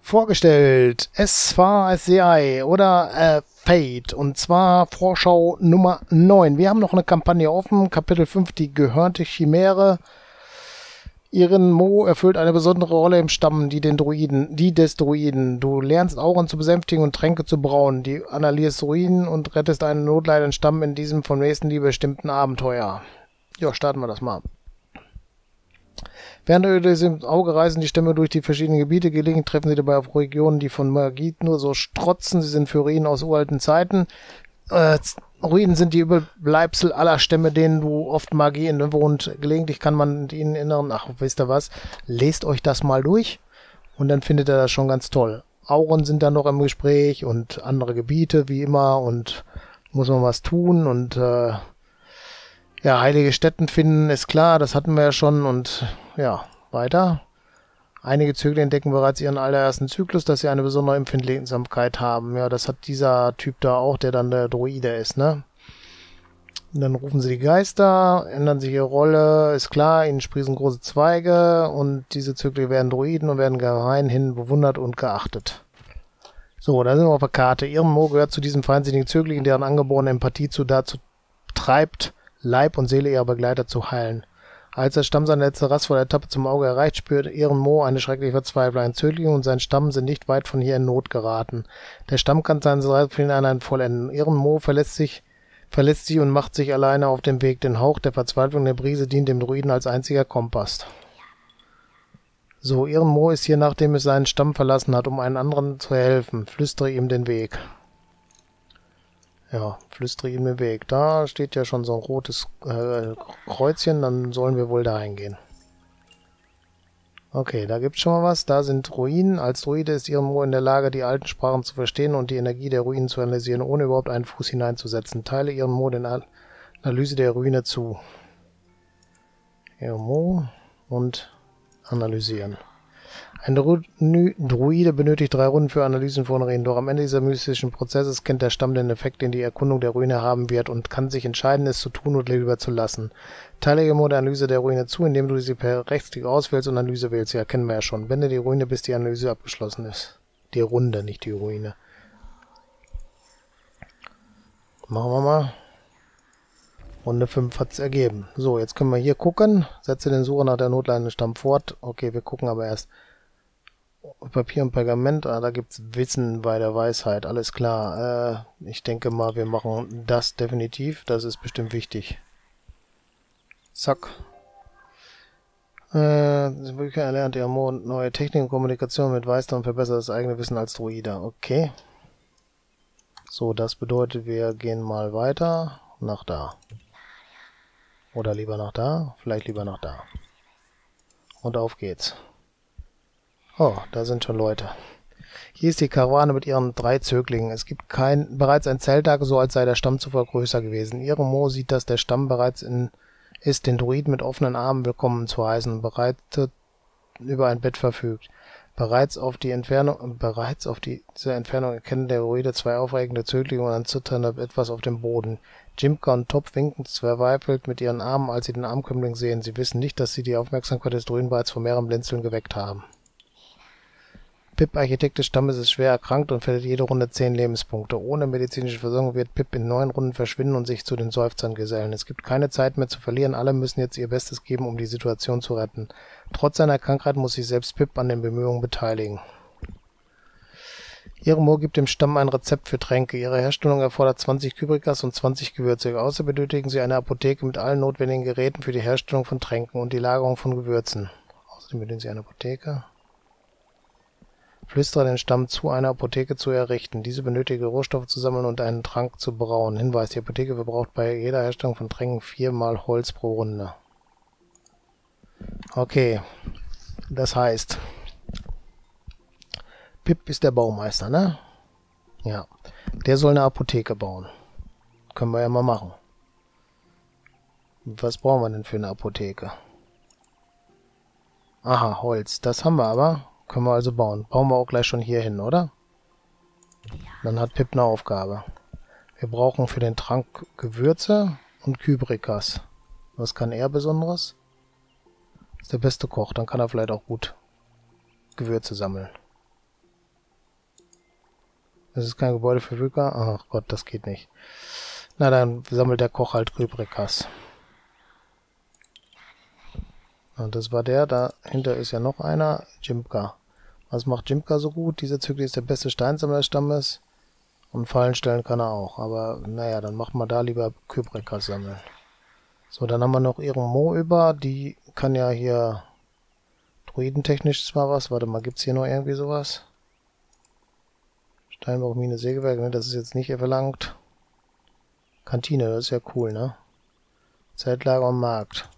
Vorgestellt SVSCI oder Fate, und zwar Vorschau Nummer 9. Wir haben noch eine Kampagne offen, Kapitel 5, die gehörnte Chimäre. Ihren Mo erfüllt eine besondere Rolle im Stamm, die des Druiden. Du lernst Auren zu besänftigen und Tränke zu brauen. Du analysierst Ruinen und rettest einen notleidenden Stamm in diesem von Nächstenliebe bestimmten Abenteuer. Ja, starten wir das mal. Während über das Auge reisen die Stämme durch die verschiedenen Gebiete. Gelegentlich treffen sie dabei auf Regionen, die von Magie nur so strotzen. Sie sind für Ruinen aus uralten Zeiten. Ruinen sind die Überbleibsel aller Stämme, denen du oft Magie innewohnt. Gelegentlich kann man mit ihnen erinnern. Ach, wisst ihr was? Lest euch das mal durch und dann findet ihr das schon ganz toll. Auren sind dann noch im Gespräch und andere Gebiete, wie immer, und muss man was tun und ja, heilige Stätten finden, ist klar, das hatten wir ja schon, und ja, weiter. Einige Zöglinge entdecken bereits ihren allerersten Zyklus, dass sie eine besondere Empfindsamkeit haben. Ja, das hat dieser Typ da auch, der dann der Druide ist, ne? Und dann rufen sie die Geister, ändern sich ihre Rolle, ist klar, ihnen sprießen große Zweige und diese Zöglinge werden Druiden und werden gemeinhin bewundert und geachtet. So, da sind wir auf der Karte. Ihren Mo gehört zu diesen feinsinnigen Zöglingen, deren angeborene Empathie dazu treibt, Leib und Seele ihrer Begleiter zu heilen. Als der Stamm seine letzte rastvolle Etappe zum Auge erreicht, spürt Ihren Mo eine schreckliche Verzweiflung. Ein Zögling und sein Stamm sind nicht weit von hier in Not geraten. Der Stamm kann seine vielen Einheiten vollenden. Ihren Mo verlässt sie und macht sich alleine auf den Weg. Den Hauch der Verzweiflung der Brise dient dem Druiden als einziger Kompass. So, Ihren Mo ist hier, nachdem es seinen Stamm verlassen hat, um einen anderen zu helfen. Flüstere ihm den Weg. Ja, flüstere ihm den Weg. Da steht ja schon so ein rotes Kreuzchen, dann sollen wir wohl dahin gehen. Okay, da gibt's schon mal was. Da sind Ruinen. Als Druide ist Ihren Mo in der Lage, die alten Sprachen zu verstehen und die Energie der Ruinen zu analysieren, ohne überhaupt einen Fuß hineinzusetzen. Teile Ihren Mo den Analyse der Ruine zu. Ihren Mo und analysieren. Ein Druide benötigt 3 Runden für Analysen von Ruinen, doch am Ende dieser mystischen Prozesses kennt der Stamm den Effekt, den die Erkundung der Ruine haben wird, und kann sich entscheiden, es zu tun oder lieber zu lassen. Teile Ihr Mo der Analyse der Ruine zu, indem du sie per Rechtsklick auswählst und Analyse wählst. Ja, kennen wir ja schon. Wende die Ruine, bis die Analyse abgeschlossen ist. Die Runde, nicht die Ruine. Machen wir mal. Runde 5 hat's ergeben. So, jetzt können wir hier gucken. Setze den Sucher nach der notleidenden Stamm fort. Okay, wir gucken aber erst. Papier und Pergament, da gibt's Wissen bei der Weisheit, alles klar. Ich denke mal, wir machen das definitiv, das ist bestimmt wichtig. Zack. Sie Bücher erlernt ihr Mo neue Technik und Kommunikation mit Weisheit und verbessert das eigene Wissen als Druide. Okay. So, das bedeutet, wir gehen mal weiter nach da. Oder lieber nach da, vielleicht lieber nach da. Und auf geht's. Oh, da sind schon Leute. Hier ist die Karawane mit ihren 3 Zöglingen. Es gibt bereits ein Zeltlager, so als sei der Stamm zuvor größer gewesen. Ihren Mo sieht, dass der Stamm bereits ist, den Druiden mit offenen Armen willkommen zu heißen und bereitet über ein Bett verfügt. Bereits auf dieser Entfernung erkennen der Druide 2 aufregende Zöglinge und ein zitterndes etwas auf dem Boden. Jimka und Top winken verzweifelt mit ihren Armen, als sie den Armkömmling sehen. Sie wissen nicht, dass sie die Aufmerksamkeit des Druiden bereits vor mehreren Blinzeln geweckt haben. Pip, Architekt des Stammes, ist schwer erkrankt und verliert jede Runde 10 Lebenspunkte. Ohne medizinische Versorgung wird Pip in 9 Runden verschwinden und sich zu den Seufzern gesellen. Es gibt keine Zeit mehr zu verlieren, alle müssen jetzt ihr Bestes geben, um die Situation zu retten. Trotz seiner Krankheit muss sich selbst Pip an den Bemühungen beteiligen. Ihren Mo gibt dem Stamm ein Rezept für Tränke. Ihre Herstellung erfordert 20 Kybrikas und 20 Gewürze. Außer benötigen sie eine Apotheke mit allen notwendigen Geräten für die Herstellung von Tränken und die Lagerung von Gewürzen. Außerdem benötigen sie eine Apotheke. Flüstere den Stamm zu, eine Apotheke zu errichten. Diese benötige Rohstoffe zu sammeln und einen Trank zu brauen. Hinweis, die Apotheke verbraucht bei jeder Herstellung von Tränken 4 mal Holz pro Runde. Okay, das heißt, Pip ist der Baumeister, ne? Ja, der soll eine Apotheke bauen. Können wir ja mal machen. Was brauchen wir denn für eine Apotheke? Aha, Holz, das haben wir aber. Können wir also bauen. Bauen wir auch gleich schon hier hin, oder? Dann hat Pip eine Aufgabe. Wir brauchen für den Trank Gewürze und Kybrikas. Was kann er Besonderes? Ist der beste Koch, dann kann er vielleicht auch gut Gewürze sammeln. Das ist kein Gebäude verfügbar. Ach Gott, das geht nicht. Na, dann sammelt der Koch halt Kybrikas. Und das war der. Dahinter ist ja noch einer. Jimka. Was macht Jimka so gut? Dieser Zügel ist der beste Steinsammler des Stammes. Und Fallen stellen kann er auch. Aber naja, dann machen wir da lieber Kybrikas sammeln. So, dann haben wir noch ihren Mo über. Die kann ja hier druidentechnisch zwar was. Warte mal, gibt's hier noch irgendwie sowas? Steinbruch, Mine, Sägewerk, ne? Das ist jetzt nicht verlangt. Kantine, das ist ja cool, ne? Zeltlager und Markt.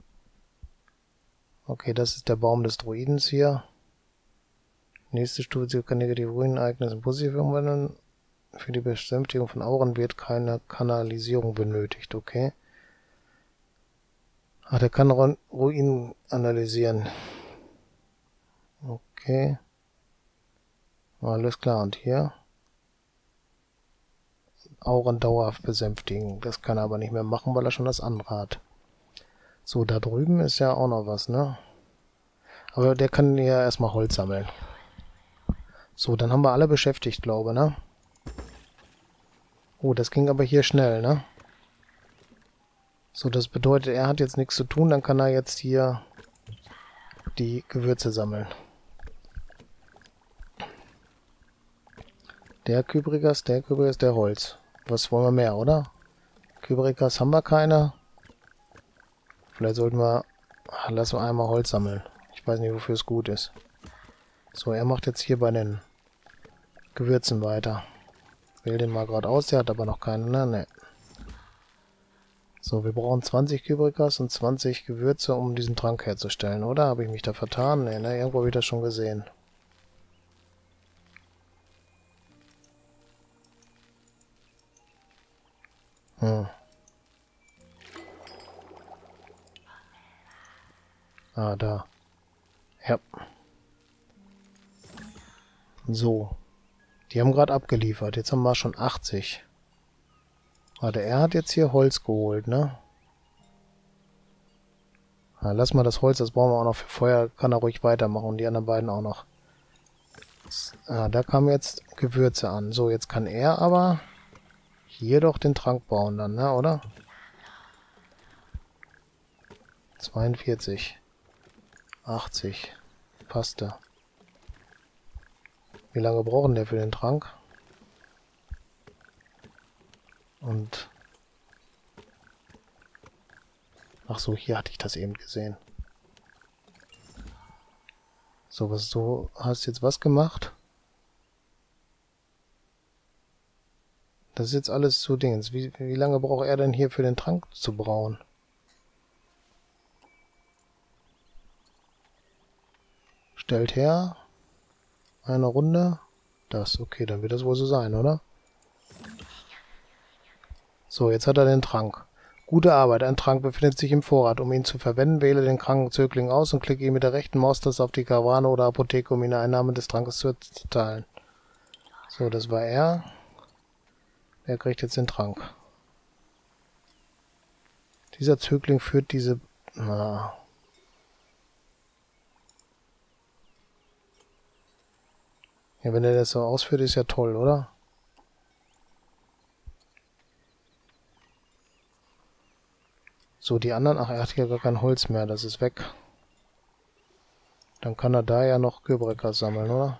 Okay, das ist der Baum des Druidens hier. Nächste Stufe, sie kann negative Ruinenereignisse positiv umwandeln. Für die Besänftigung von Auren wird keine Kanalisierung benötigt, okay. Ach, der kann Ruinen analysieren. Okay. Alles klar, und hier? Auren dauerhaft besänftigen. Das kann er aber nicht mehr machen, weil er schon das andere hat. So, da drüben ist ja auch noch was, ne? Aber der kann ja erstmal Holz sammeln. So, dann haben wir alle beschäftigt, glaube ich, ne? Oh, das ging aber hier schnell, ne? So, das bedeutet, er hat jetzt nichts zu tun, dann kann er jetzt hier die Gewürze sammeln. Der Kybrikas, der Holz. Was wollen wir mehr, oder? Kybrikas haben wir keine. Vielleicht sollten wir... Lassen wir einmal Holz sammeln. Ich weiß nicht, wofür es gut ist. So, er macht jetzt hier bei den Gewürzen weiter. Wähl den mal gerade aus, der hat aber noch keine, ne? Ne. So, wir brauchen 20 Kybrikas und 20 Gewürze, um diesen Trank herzustellen, oder? Habe ich mich da vertan? Ne, ne, irgendwo habe ich das schon gesehen. Ah, da. Ja. So. Die haben gerade abgeliefert. Jetzt haben wir schon 80. Warte, er hat jetzt hier Holz geholt, ne? Na, lass mal das Holz, das brauchen wir auch noch für Feuer. Kann er ruhig weitermachen und die anderen beiden auch noch. Ah, da kamen jetzt Gewürze an. So, jetzt kann er aber hier doch den Trank bauen dann, ne, oder? 42. 80. Passte. Wie lange brauchen der für den Trank? Und... Ach so, hier hatte ich das eben gesehen. So, was du hast jetzt was gemacht? Das ist jetzt alles so Dingens. Wie lange braucht er denn hier für den Trank zu brauen? Stellt her. Eine Runde. Das, okay, dann wird das wohl so sein, oder? So, jetzt hat er den Trank. Gute Arbeit. Ein Trank befindet sich im Vorrat. Um ihn zu verwenden, wähle den kranken Zögling aus und klicke ihn mit der rechten Maustaste auf die Karawane oder Apotheke, um ihn eine Einnahme des Trankes zu erteilen. So, das war er. Er kriegt jetzt den Trank. Dieser Zögling führt diese... Na. Ja, wenn er das so ausführt, ist ja toll, oder? So, die anderen... Ach, er hat hier gar kein Holz mehr. Das ist weg. Dann kann er da ja noch Kybrikas sammeln, oder?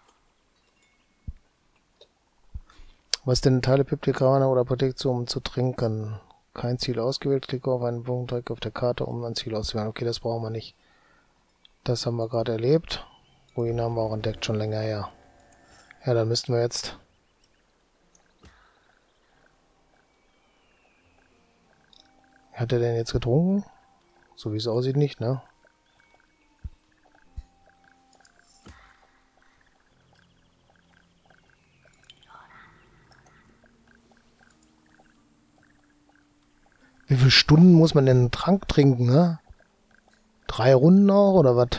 Was denn Teile Piptikarawane oder Apotheke, um zu trinken? Kein Ziel ausgewählt. Klicke auf einen Punkt, drücke auf der Karte, um ein Ziel auszuwählen. Okay, das brauchen wir nicht. Das haben wir gerade erlebt. Ruinen haben wir auch entdeckt, schon länger her. Ja, dann müssten wir jetzt... Hat er denn jetzt getrunken? So wie es aussieht, nicht, ne? Wie viele Stunden muss man denn einen Trank trinken, ne? 3 Runden auch, oder was?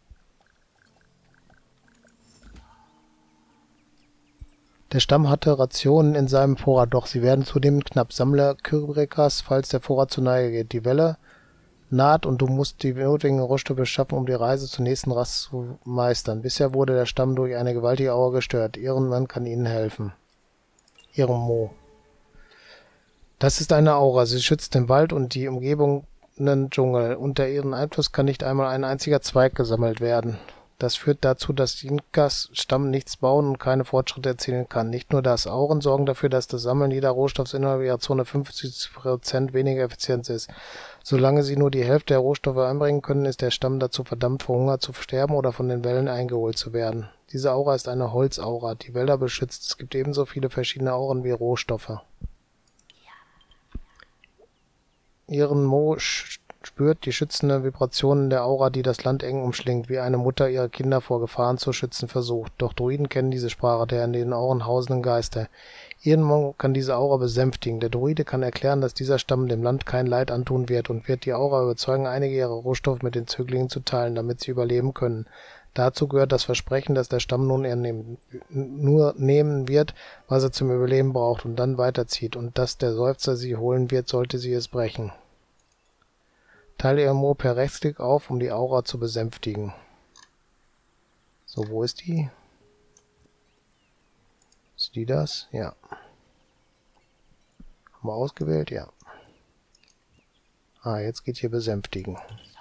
Der Stamm hatte Rationen in seinem Vorrat, doch sie werden zudem knapp. Sammler Kybrikas, falls der Vorrat zu Neige geht. Die Welle naht und du musst die notwendigen Rohstoffe schaffen, um die Reise zur nächsten Rast zu meistern. Bisher wurde der Stamm durch eine gewaltige Aura gestört. Ehrenmann kann ihnen helfen. Ehrenmo. Das ist eine Aura. Sie schützt den Wald und die umgebenden Dschungel. Unter ihrem Einfluss kann nicht einmal ein einziger Zweig gesammelt werden. Das führt dazu, dass Inkas Stamm nichts bauen und keine Fortschritte erzielen kann. Nicht nur das, Auren sorgen dafür, dass das Sammeln jeder Rohstoffs innerhalb ihrer Zone 50% weniger effizient ist. Solange sie nur die Hälfte der Rohstoffe einbringen können, ist der Stamm dazu verdammt, vor Hunger zu sterben oder von den Wellen eingeholt zu werden. Diese Aura ist eine Holzaura, die Wälder beschützt. Es gibt ebenso viele verschiedene Auren wie Rohstoffe. Ihren Mo spürt die schützende Vibrationen der Aura, die das Land eng umschlingt, wie eine Mutter ihre Kinder vor Gefahren zu schützen versucht. Doch Druiden kennen diese Sprache der in den Auren hausenden Geister. Ihren kann diese Aura besänftigen. Der Druide kann erklären, dass dieser Stamm dem Land kein Leid antun wird und wird die Aura überzeugen, einige ihrer Rohstoffe mit den Zöglingen zu teilen, damit sie überleben können. Dazu gehört das Versprechen, dass der Stamm nur nehmen wird, was er zum Überleben braucht und dann weiterzieht, und dass der Seufzer sie holen wird, sollte sie es brechen. Teile ihr Mo per Rechtsklick auf, um die Aura zu besänftigen. So, wo ist die? Ist die das? Ja. Haben wir ausgewählt? Ja. Ah, jetzt geht hier besänftigen.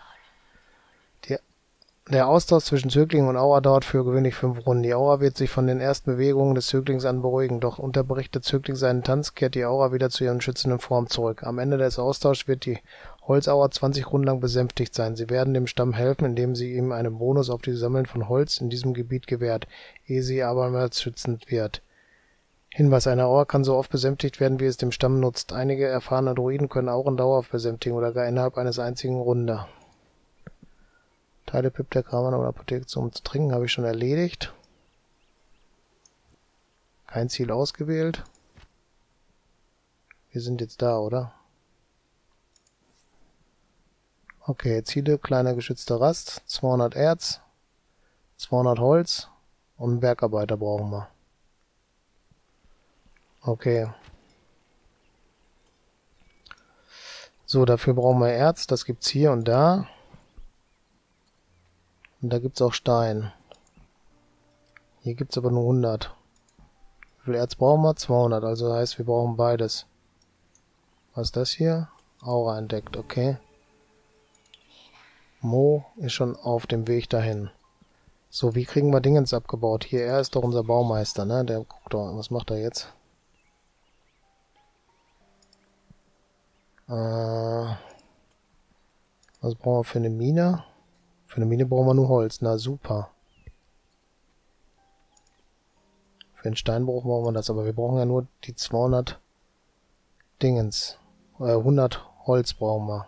Der Austausch zwischen Zögling und Aura dauert für gewöhnlich 5 Runden. Die Aura wird sich von den ersten Bewegungen des Zöglings an beruhigen, doch unterbricht der Zögling seinen Tanz, kehrt die Aura wieder zu ihren schützenden Form zurück. Am Ende des Austauschs wird die Holzaura 20 Runden lang besänftigt sein. Sie werden dem Stamm helfen, indem sie ihm einen Bonus auf die Sammeln von Holz in diesem Gebiet gewährt, ehe sie abermals schützend wird. Hinweis: Eine Aura kann so oft besänftigt werden, wie es dem Stamm nutzt. Einige erfahrene Druiden können Auren dauerhaft besänftigen oder gar innerhalb eines einzigen Runde. Teile Pip der Kramer oder Apotheke zum Trinken habe ich schon erledigt. Kein Ziel ausgewählt. Wir sind jetzt da, oder? Okay, Ziele, kleiner geschützter Rast, 200 Erz, 200 Holz und einen Bergarbeiter brauchen wir. Okay. So, dafür brauchen wir Erz, das gibt's hier und da. Und da gibt's auch Stein. Hier gibt's aber nur 100. Wie viel Erz brauchen wir? 200, also heißt, wir brauchen beides. Was ist das hier? Aura entdeckt, okay. Mo ist schon auf dem Weg dahin. So, wie kriegen wir Dingens abgebaut? Hier, er ist doch unser Baumeister, ne? Der guckt doch, was macht er jetzt? Was brauchen wir für eine Mine? Für eine Mine brauchen wir nur Holz. Na super. Für den Steinbruch brauchen wir das, aber wir brauchen ja nur die 200 Dingens. 100 Holz brauchen wir.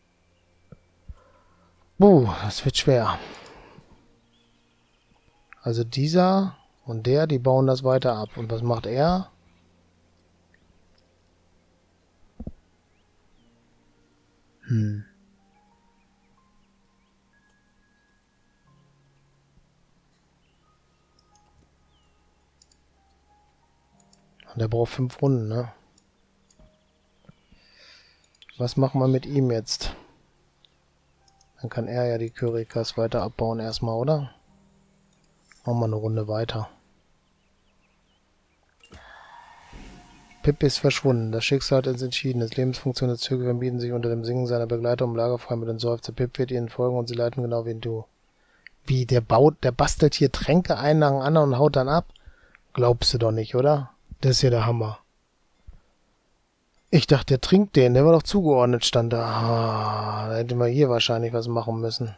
Das wird schwer. Also dieser und der, die bauen das weiter ab. Und was macht er? Der braucht 5 Runden, ne? Was machen wir mit ihm jetzt? Dann kann er ja die Kyrikas weiter abbauen erstmal, oder? Machen wir eine Runde weiter. Pip ist verschwunden. Das Schicksal hat uns entschieden. Das Lebensfunktion des Züge verbieten sich unter dem Singen seiner Begleiter um Lagerfeuer mit den Seufzer. Pip wird ihnen folgen und sie leiten genau wie du. Wie, der bastelt hier Tränke ein nach dem anderen und haut dann ab? Glaubst du doch nicht, oder? Das ist ja der Hammer. Ich dachte, der trinkt den. Der war doch zugeordnet, stand da. Da hätten wir hier wahrscheinlich was machen müssen.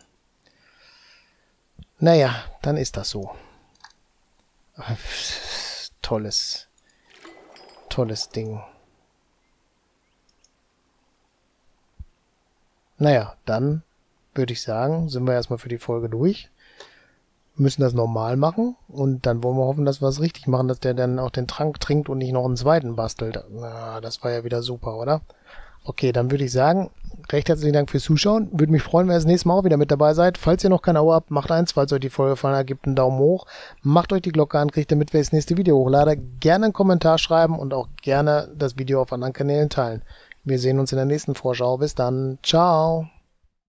Naja, dann ist das so. Tolles Ding. Naja, dann würde ich sagen, sind wir erstmal für die Folge durch. Wir müssen das normal machen und dann wollen wir hoffen, dass wir es richtig machen, dass der dann auch den Trank trinkt und nicht noch einen zweiten bastelt. Na, das war ja wieder super, oder? Okay, dann würde ich sagen, recht herzlichen Dank fürs Zuschauen. Würde mich freuen, wenn ihr das nächste Mal auch wieder mit dabei seid. Falls ihr noch kein Abo habt, macht eins. Falls euch die Folge gefallen hat, gebt einen Daumen hoch. Macht euch die Glocke an, kriegt damit, wenn ich das nächste Video hochlade. Gerne einen Kommentar schreiben und auch gerne das Video auf anderen Kanälen teilen. Wir sehen uns in der nächsten Vorschau. Bis dann. Ciao.